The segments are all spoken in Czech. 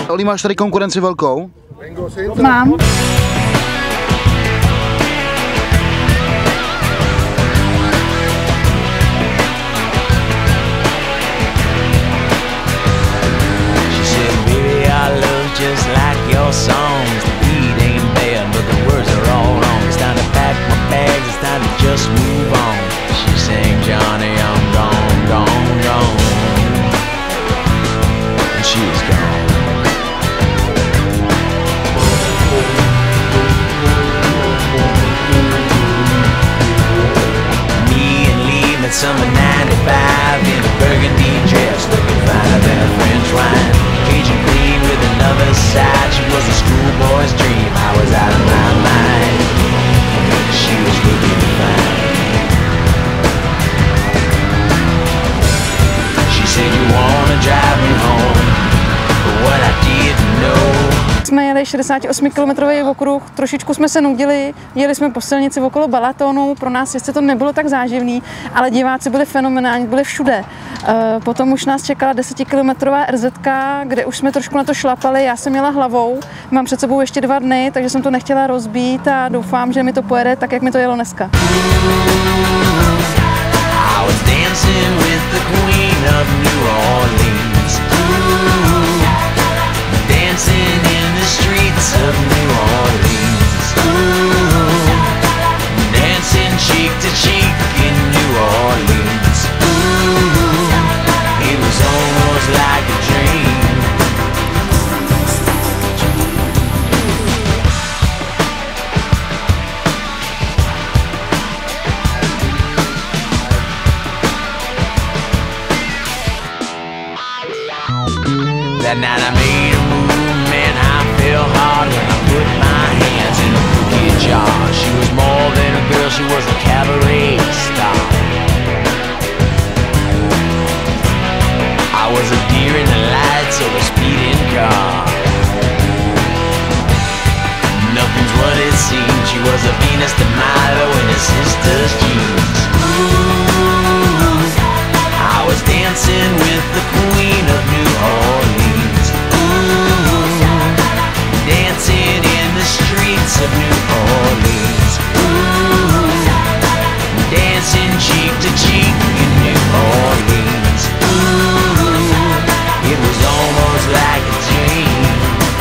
Oli, máš tady konkurenci velkou? Mám. Just like your songs, the beat ain't bad, but the words are all wrong. It's time to pack my bags, it's time to just move on. She sang, Johnny, I'm gone, gone, gone. And she was gone. Me and Lee met summer 95 in a burgundy dress, looking fine than a French wine. Cajun queen with another side, she was a schoolboy's dream. I was out of my mind, she was looking fine. She said, you wanna drive me home, but what I didn't know. Jsme jeli 68-kilometrový okruh, trošičku jsme se nudili, jeli jsme po silnici okolo Balatonu, pro nás ještě to nebylo tak záživný, ale diváci byli fenomenální, byli všude. Potom už nás čekala 10kilometrová RZka, kde už jsme trošku na to šlapali, já jsem jela hlavou, mám před sebou ještě 2 dny, takže jsem to nechtěla rozbít a doufám, že mi to pojede tak, jak mi to jelo dneska. Of New Orleans, ooh, dancing cheek to cheek in New Orleans, ooh, it was almost like a dream. That night I made a move, man, I feel hard when I put my hands in a cookie jar. She was more than a girl, she was a cabaret star. I was a deer in the lights of a speeding car. Nothing's what it seemed, she was a Venus de Milo in her sister's jeans. Ooh, I was dancing with the queen of New Orleans. Ooh, dancing in the streets of New Orleans. Ooh, dancing cheek to cheek in New Orleans. Ooh, it was almost like a dream.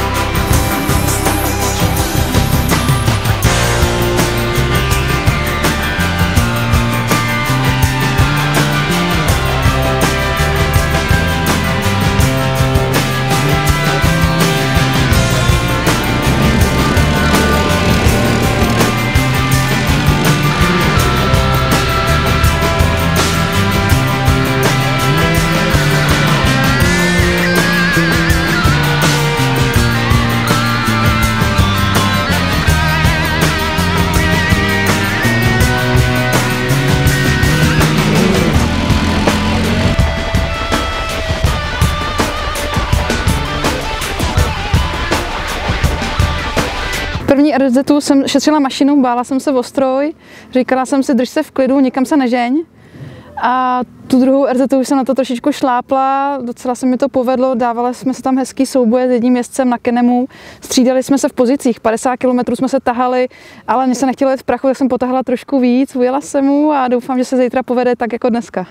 První RZtu jsem šetřila mašinu, bála jsem se o stroj, říkala jsem si, drž se v klidu, nikam se nežeň. A tu druhou RZtu jsem na to trošičku šlápla, docela se mi to povedlo, dávali jsme se tam hezký souboje s jedním jezdcem na Kenemu, střídali jsme se v pozicích, 50 km jsme se tahali, ale mě se nechtělo jít v prachu, tak jsem potahala trošku víc, ujela jsem mu a doufám, že se zítra povede tak jako dneska.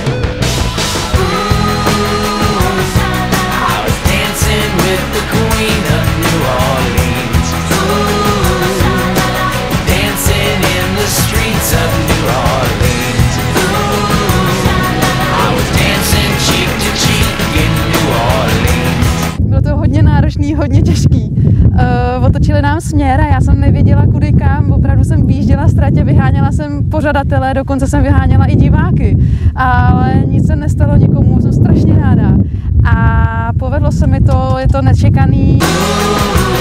Bylo to hodně náročný, hodně těžký. Otočili nám směr a já jsem nevěděla kudy kam, opravdu jsem výjížděla ztratě, vyháněla jsem pořadatele, dokonce jsem vyháněla i diváky, ale nic se nestalo nikomu, jsem strašně ráda a povedlo se mi to, je to nečekaný.